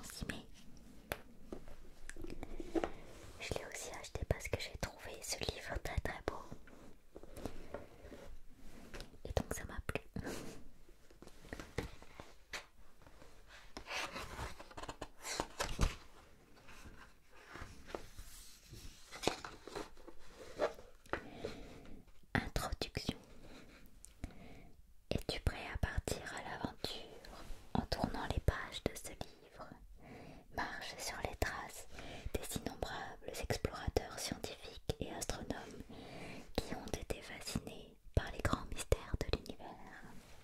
s'y met. Je l'ai aussi acheté parce que j'ai trouvé ce livre très très beau. Et donc ça m'a plu. Introduction. Es-tu prêt à partir à l'aventure en tournant les pages de ce livre? Marche sur les traces des innombrables explorateurs scientifiques et astronomes qui ont été fascinés par les grands mystères de l'univers.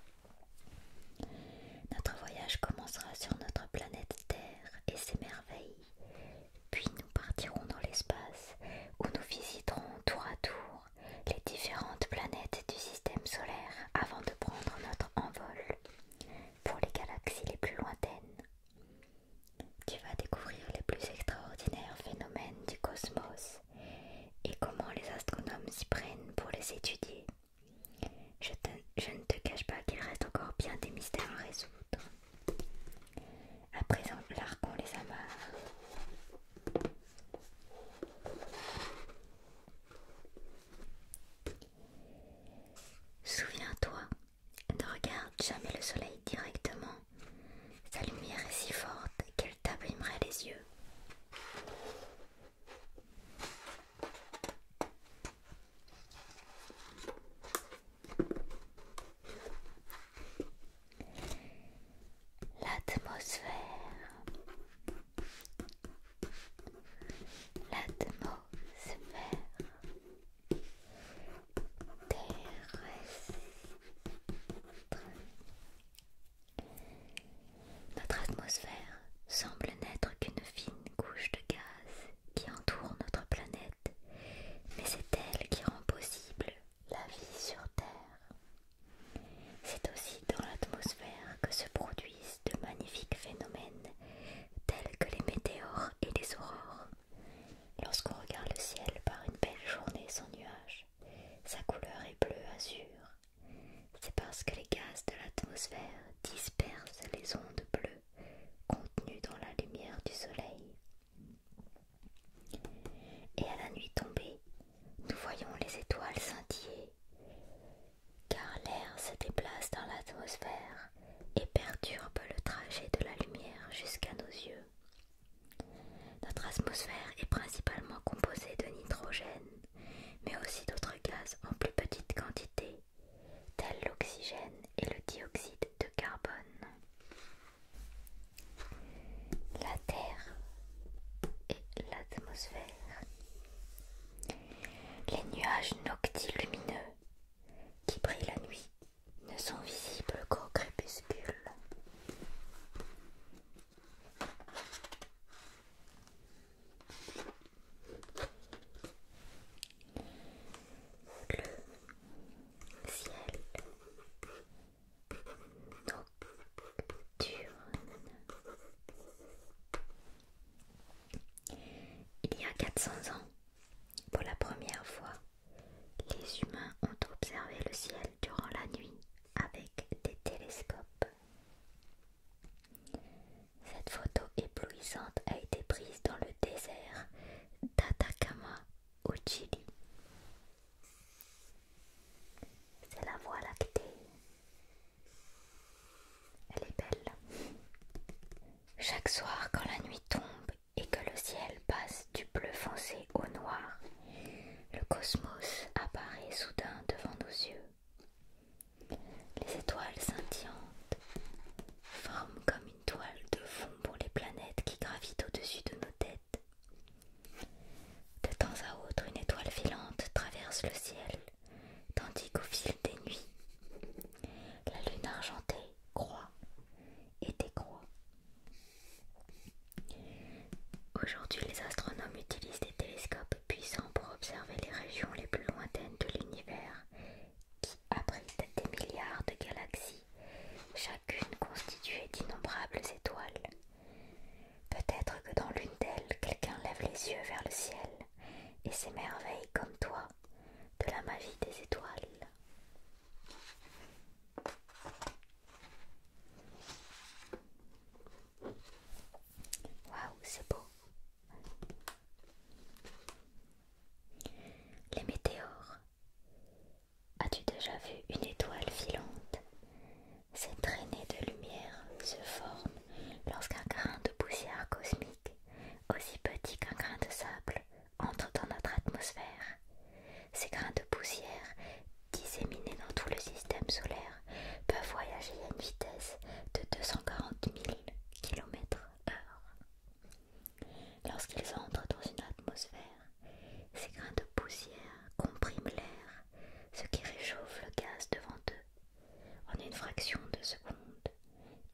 Notre voyage commencera sur notre planète Terre et ses merveilles, puis nous partirons dans l'espace où nous visiterons tour à tour les différentes planètes du système solaire avant de prendre notre envol pour les galaxies les plus lointaines. Tu vas découvrir les plus extraordinaires phénomènes du cosmos et comment les astronomes s'y prennent pour les étudier. Je ne te cache pas qu'il reste encore bien des mystères à résoudre. À présent, larguons les amarres. Souviens-toi, ne regarde jamais le soleil directement. Sa lumière est si forte qu'elle t'abîmerait les yeux. L'atmosphère. Terrestre. Notre atmosphère semble n'être qu'une fine couche de gaz qui entoure notre planète, mais c'est elle qui rend possible la vie sur Terre. C'est aussi dans l'atmosphère que se produisent de magnifiques phénomènes tels que les météores et les aurores. Lorsqu'on regarde le ciel par une belle journée sans nuages, sa couleur est bleu azur. C'est parce que les gaz de l'atmosphère dispersent les ondes bleues contenues dans la lumière du soleil. Et à la nuit tombée, nous voyons les étoiles scintiller, car l'air se déplace dans l'atmosphère et perturbe le trajet de la lumière jusqu'à nos yeux. Notre atmosphère est principalement composée de nitrogène, mais aussi d'autres gaz en plus petite quantité, tels l'oxygène et le dioxyde de carbone. La Terre et l'atmosphère. Les nuages noctilumineux qui brillent la nuit ne sont visibles qu'au crépuscule. Le ciel nocturne. Il y a 400 ans, pour la première fois, les humains ont observé le ciel durant la nuit avec des télescopes. Cette photo éblouissante a été prise dans le désert d'Atacama au Chili. C'est la Voie lactée. Elle est belle. Chaque soir, quand la nuit tombe et que le ciel passe du bleu foncé au noir, le cosmos apparaît soudain devant nos yeux. Les étoiles scintillantes forment comme une toile de fond pour les planètes qui gravitent au-dessus de nos têtes. De temps à autre, une étoile filante traverse le ciel, tandis qu'au fil des nuits, la lune argentée croît et décroît. Aujourd'hui, les astronomes utilisent des télescopes puissants pour observer les régions les plus lointaines de l'univers qui abritent des milliards de galaxies, chacune constituée d'innombrables étoiles. Peut-être que dans l'une d'elles, quelqu'un lève les yeux vers le ciel et s'émerveille comme toi de la magie des étoiles.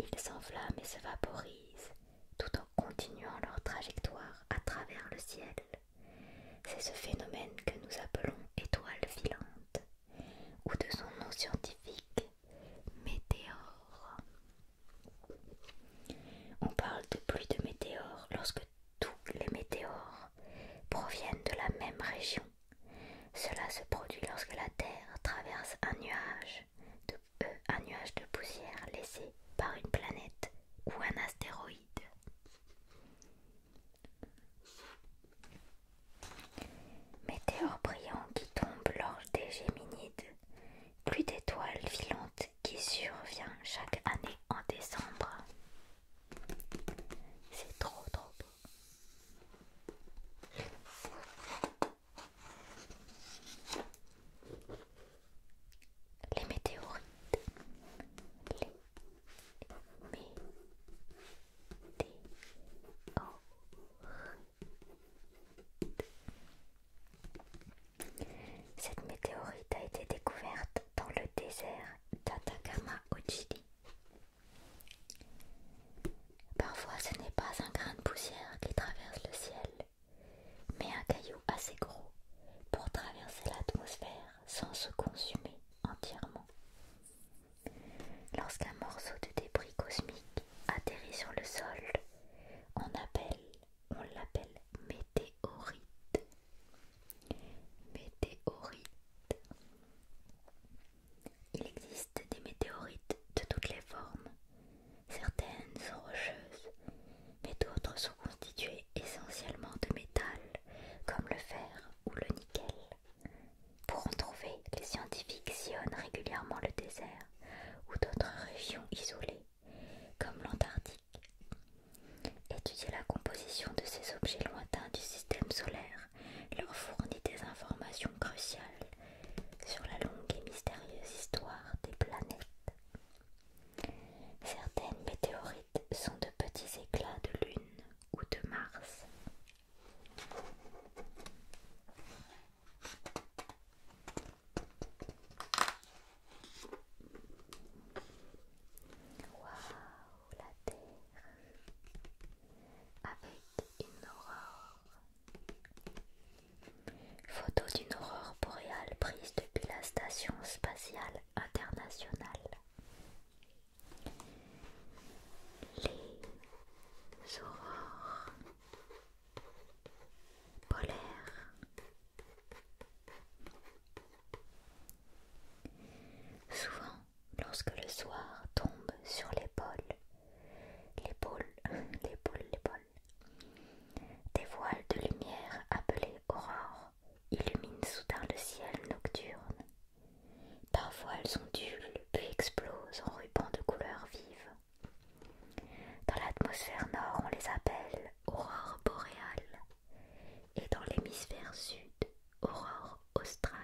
ils s'enflamment et se vaporisent, tout en continuant leur trajectoire à travers le ciel. C'est ce phénomène que nous appelons étoile filante, ou de son nom scientifique, météore. On parle de pluie de météores lorsque tous les météores proviennent de la même région. Cela se produit lorsque la Terre traverse un nuage de poussière laissé par une planète ou un astéroïde. Météores brillants qui tombent lors des Géminides, pluie d'étoiles filantes qui survient chaque année en décembre. C'est trop beau. Les météorites. Cette météorite a été découverte dans le désert d'Atacama au Chili. Parfois ce n'est pas un grain de poussière qui traverse le ciel, mais un caillou assez gros pour traverser l'atmosphère sans se consumer entièrement. Lorsqu'un morceau de débris cosmique atterrit sur le sol, on l'appelle météorite. Météorite. Il existe des météorites de toutes les formes. Certaines sont rocheuses, mais d'autres sont constituées essentiellement de métal, comme le fer ou le nickel. Pour en trouver, les scientifiques sillonnent régulièrement le désert ou d'autres régions isolées, comme l'Antarctique. Étudier la composition de ces objets lointains du système solaire leur fournit des informations cruciales sur la longue et mystérieuse histoire des planètes. Certaines météorites sont de petits éclats de lune ou de Mars. Waouh, la Terre avec une aurore. Photo d'une aurore boréale prise depuis la Station spatiale internationale. Les aurores polaires. Souvent, lorsque le soir tombe sur les pôles, des voiles de lumière appelées aurores illuminent soudain le ciel nocturne. Parfois elles ondulent puis explosent en rubans de couleurs vives. Dans l'atmosphère nord, on les appelle aurores boréales et dans l'hémisphère sud, aurores australes.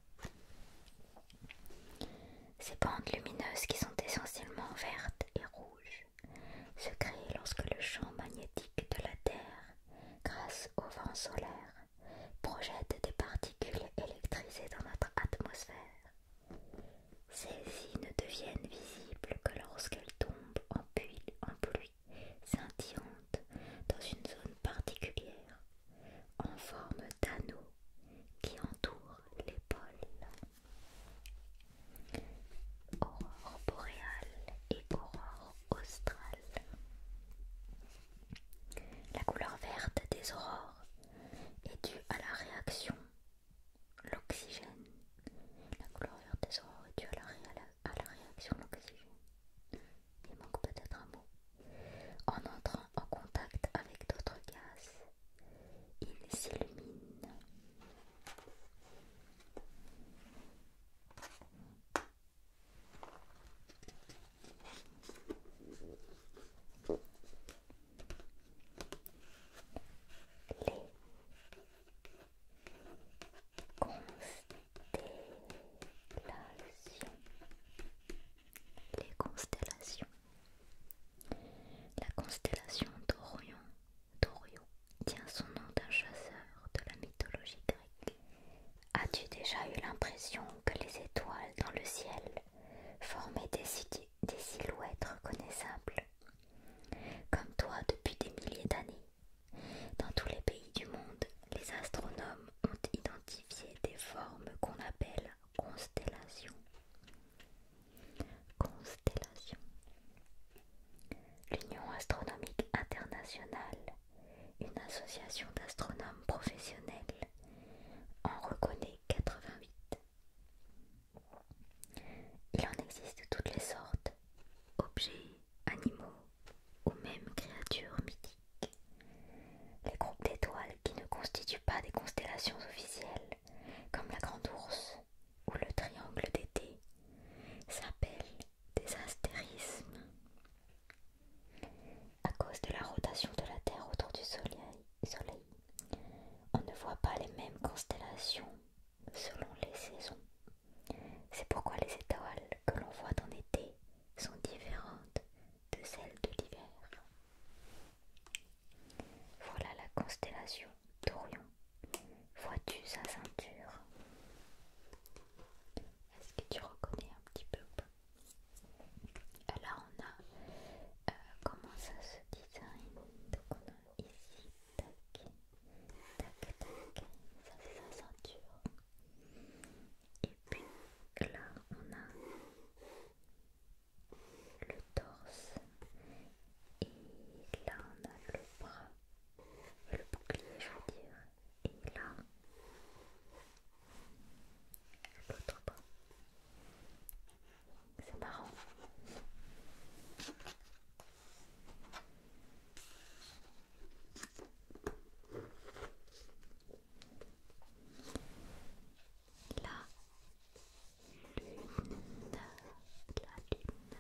Ces bandes lumineuses, qui sont essentiellement vertes et rouges, se créent lorsque le champ magnétique de la Terre, grâce au vent solaire, projette des particules électrisées dans notre atmosphère. Celles-ci ne deviennent visibles que lorsqu'elles tombent en pluie scintillante dans une zone particulière, en forme d'anneau internationale, une association d'astronomes professionnels, en reconnaît 88. Il en existe de toutes les sortes, objets, animaux ou même créatures mythiques. Les groupes d'étoiles qui ne constituent pas des constellations officielles, comme la Grande Ourse ou le Triangle d'été, s'appellent des astérismes. À cause de la rotation de la Terre autour du Soleil, on ne voit pas les mêmes constellations selon les saisons. C'est pourquoi les étoiles que l'on voit en été sont différentes de celles de l'hiver. Voilà la constellation d'Orion. Vois-tu sa ceinture? Est-ce que tu reconnais un petit peu ou pas? Là on a comment ça se design. Donc on a ici, tac, tac, tac, ça c'est sa ceinture. Et puis là on a le torse. Et là on a le bras, le bouclier je veux dire. Et là l'autre bras. C'est marrant. La lune, la lune.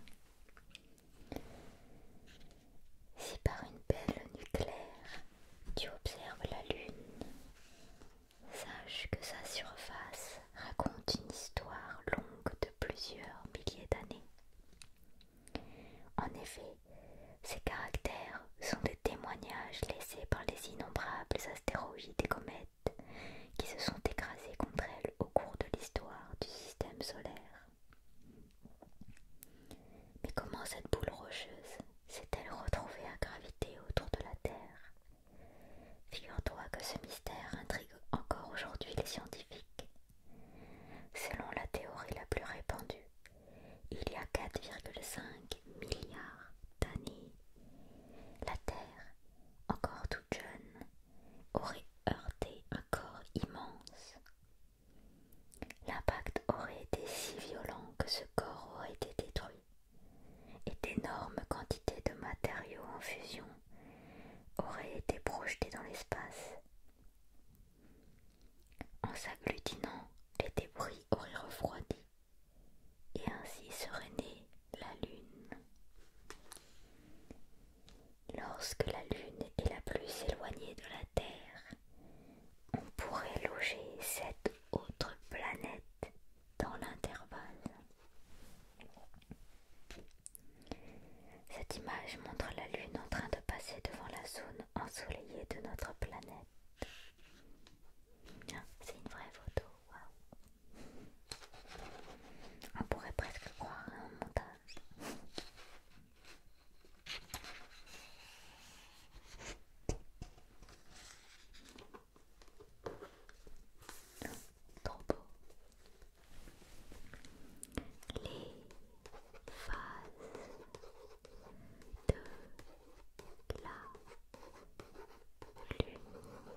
Si par une belle nuit claire tu observes la lune, sache que sa surface raconte une histoire longue de plusieurs milliers d'années. En effet, ces caractères sont des témoignages laissés par les innombrables astéroïdes et comètes qui se sont écrasés contre elle au cours de l'histoire du système solaire. Mais comment cette boule rocheuse s'est-elle retrouvée à graviter autour de la Terre? Figure-toi que ce mystère intrigue encore aujourd'hui les scientifiques. Selon la théorie la plus répandue, il y a 4,5 milliards d'années, la Terre, encore toute jeune, aurait heurté un corps immense. L'impact aurait été si violent que ce corps aurait été détruit et d'énormes quantités de matériaux en fusion auraient été projetés dans l'espace. En s'agglutinant, les débris auraient refroidi et ainsi serait née la Lune. Lorsque la Lune est la plus éloignée de la Terre, on pourrait loger cette autre planète dans l'intervalle. Cette image montre la Lune en train de passer devant la zone ensoleillée de notre planète. C'est une vraie photo, waouh! On pourrait presque croire à un montage. Trop beau. Les phases de la Lune.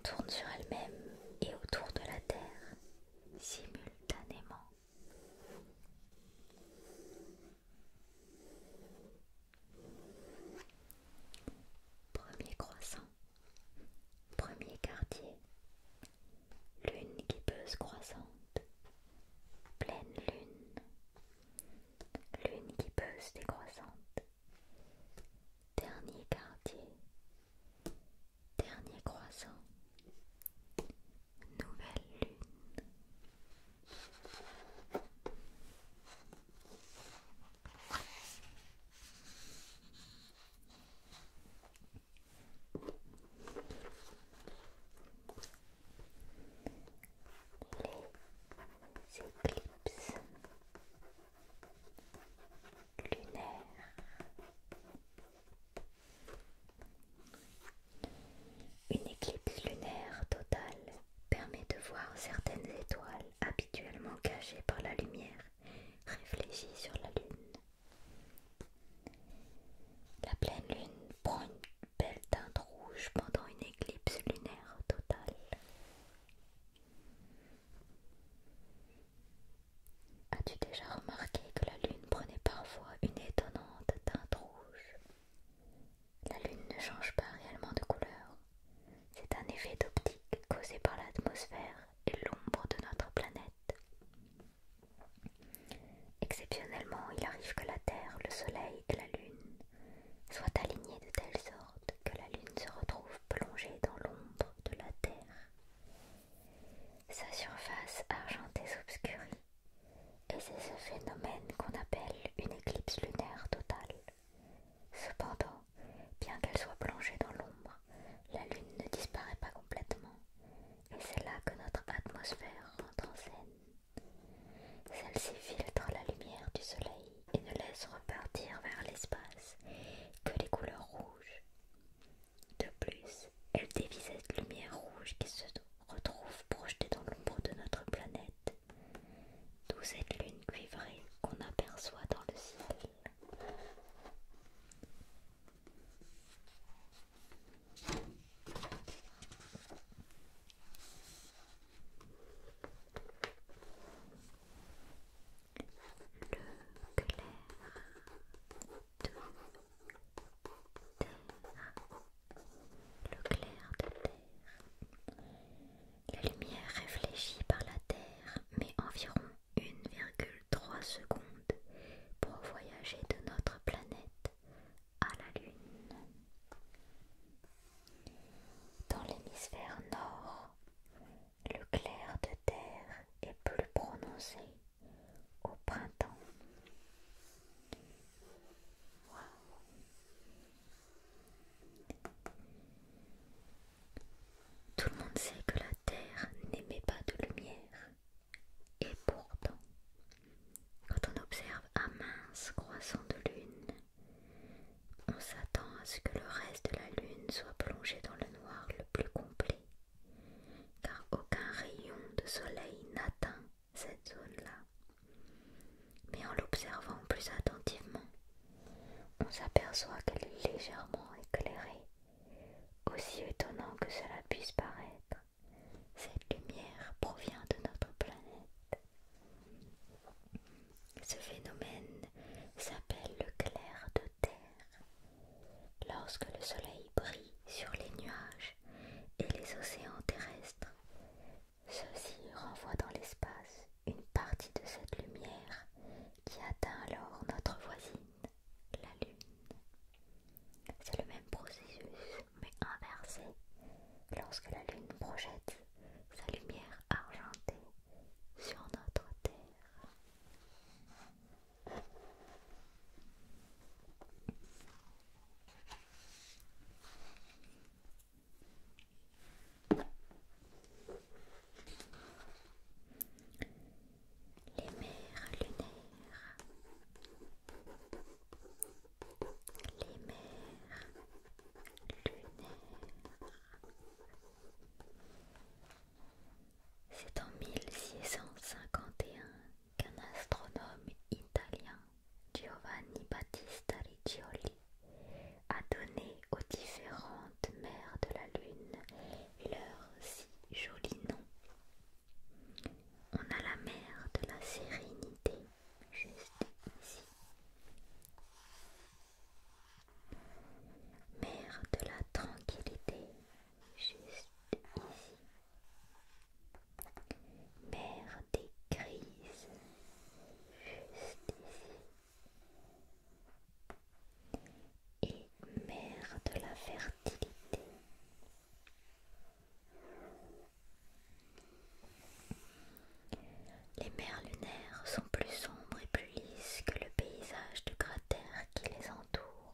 tourne sur elle-même et autour de la Terre simultanément. Premier croissant, premier quartier, lune guibeuse croissante, pleine lune, lune guibeuse décroissante, dernier quartier, dernier croissant, nouvelle lune. Les éclipses lunaires. Une éclipse lunaire totale permet de voir certaines étoiles habituellement cachées par la lumière réfléchie sur la Lune. La pleine Lune prend une belle teinte rouge pendant une éclipse lunaire totale. As-tu déjà remarqué que la Lune prenait parfois une étonnante teinte rouge? La Lune ne change pas réellement de couleur. C'est un effet d'optique causé par l'atmosphère et l'ombre de notre planète. Exceptionnellement, il arrive que la Terre, le Soleil et la Lune soient alignés de telle sorte que la Lune se retrouve plongée dans l'ombre de la Terre. Sa surface argentée s'obscurit, et c'est ce phénomène qu'on appelle une éclipse lunaire totale. Cependant, bien qu'elle soit plongée dans l'ombre, la Lune ne disparaît pas complètement, et c'est là que notre atmosphère rentre en scène. Celle-ci filtre la lumière du Soleil et ne laisse repartir vers l'espace que les couleurs rouges. De plus, elle dévie cette lumière rouge qui se retrouve projetée dans l'ombre de notre planète, d'où cette lune cuivrée qu'on aperçoit dans le ciel. Le clair de terre. Le clair de terre. La lumière réfléchie par la Terre met environ 1,3 secondes pour voyager de notre planète à la Lune. Dans l'hémisphère nord, le clair de terre est plus prononcé au printemps. Wow. Tout le monde sait que la Terre n'émet pas de lumière, et pourtant, quand on observe un mince croissant de lune, on s'attend à ce que le reste de la Lune soit plongé dans le noir le plus complet, car aucun rayon de soleil n'atteint cette zone-là. Mais en l'observant plus attentivement, on s'aperçoit qu'elle est légèrement éclairée. Aussi étonnant que cela puisse paraître, cette lumière provient de notre planète. Ce phénomène s'appelle le clair de terre. Lorsque le soleil brille sur les nuages et les océans terrestres, ceux-ci renvoient dans l'espace une partie de cette lumière qui atteint alors notre voisine, la Lune. C'est le même processus, mais inversé, lorsque la Lune projette sa lumière argentée sur notre Terre. fertilité. Les mers lunaires sont plus sombres et plus lisses que le paysage de cratères qui les entoure.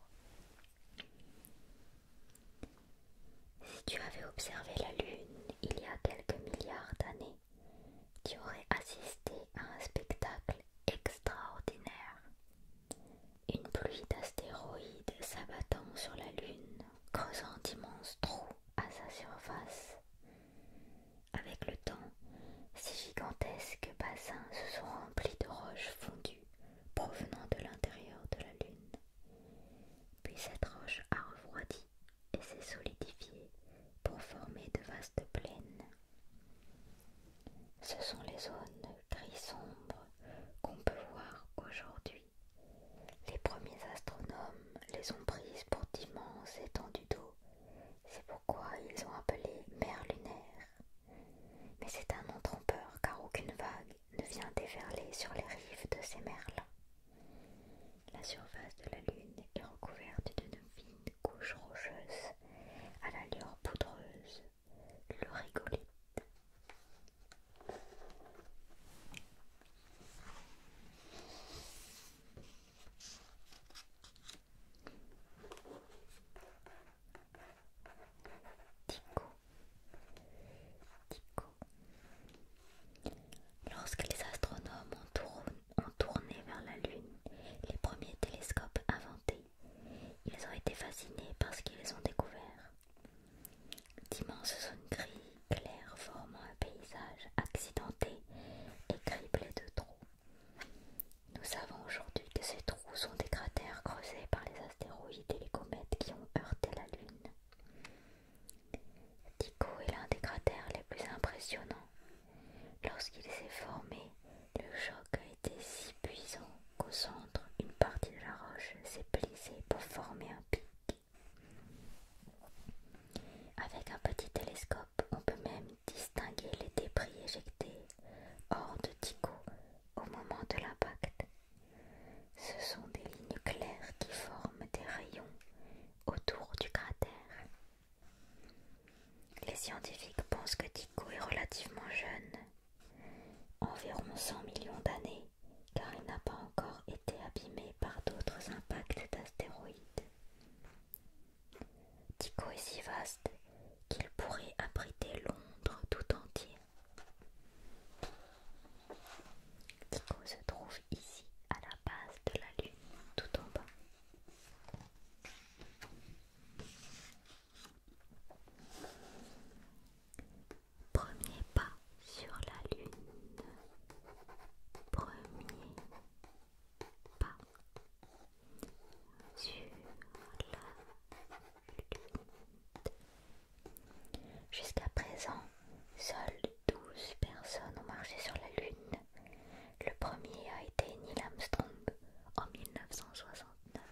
Si tu avais observé la Lune il y a quelques milliards d'années, tu aurais assisté à un spectacle extraordinaire. Une pluie d'astéroïdes s'abattant sur la Lune, creusant d'immenses trous à sa surface. Avec le temps, ces gigantesques bassins se sont remplis de roches fondues provenant de l'intérieur de la Lune. Puis cette roche a refroidi et s'est solidifiée pour former de vastes plaines. Ce sont les zones gris sombres qu'on peut voir aujourd'hui. Les premiers astronomes les ont prises pour d'immenses étendues d'eau. C'est pourquoi ils ont appelé mer lunaire. Mais c'est un nom trompeur car aucune vague ne vient déferler sur les rives de ces mers-là. La surface de la Lune est recouverte d'une fine couche rocheuse à l'allure poudreuse, le rigolite. Tycho. Lorsque les astronomes ont tourné vers la Lune, les premiers télescopes inventés, ils ont été fascinés par ce qu'ils ont découvert. D'immenses zones gris claires formant un paysage accidenté et criblé de trous. Nous savons aujourd'hui que ces trous sont des cratères creusés par les astéroïdes et les comètes qui ont heurté la Lune. Tycho est l'un des cratères les plus impressionnants. Lorsqu'il s'est formé, le choc a été si puissant qu'au centre, une partie de la roche s'est plissée pour former un pic. Avec un petit télescope, on peut même distinguer les débris éjectés hors de Tycho au moment de l'impact. Ce sont des lignes claires qui forment des rayons autour du cratère. Les scientifiques pensent que Tycho est relativement jeune, environ 100 millions d'années, car il n'a pas encore été abîmé par d'autres impacts d'astéroïdes. Tycho est si vaste qu'il pourrait abriter Londres tout entier. Tycho se trouve ici, à la base de la Lune, tout en bas. Premier pas sur la Lune. Premier pas sur la Lune. Jusqu'à présent, seules 12 personnes ont marché sur la Lune. Le premier a été Neil Armstrong en 1969.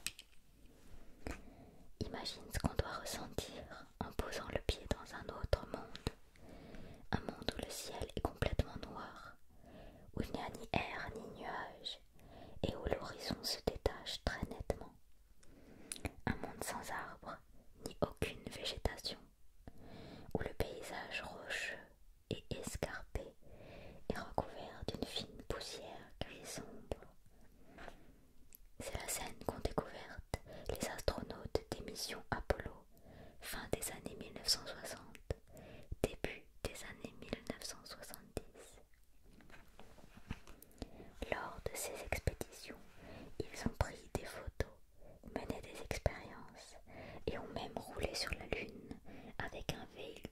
Imagine ce qu'on doit ressentir en posant le pied dans un autre monde. Un monde où le ciel est complètement noir, où il n'y a ni air ni nuages, et où l'horizon se détache très nettement. Un monde sans arbres, ni aucune végétation, où le paysage rocheux et escarpé est recouvert d'une fine poussière gris sombre. C'est la scène qu'ont découverte les astronautes des missions Apollo, fin des années 1960, début des années 1970. Lors de ces expéditions, ils ont pris des photos, mené des expériences et ont même roulé sur la Lune avec un véhicule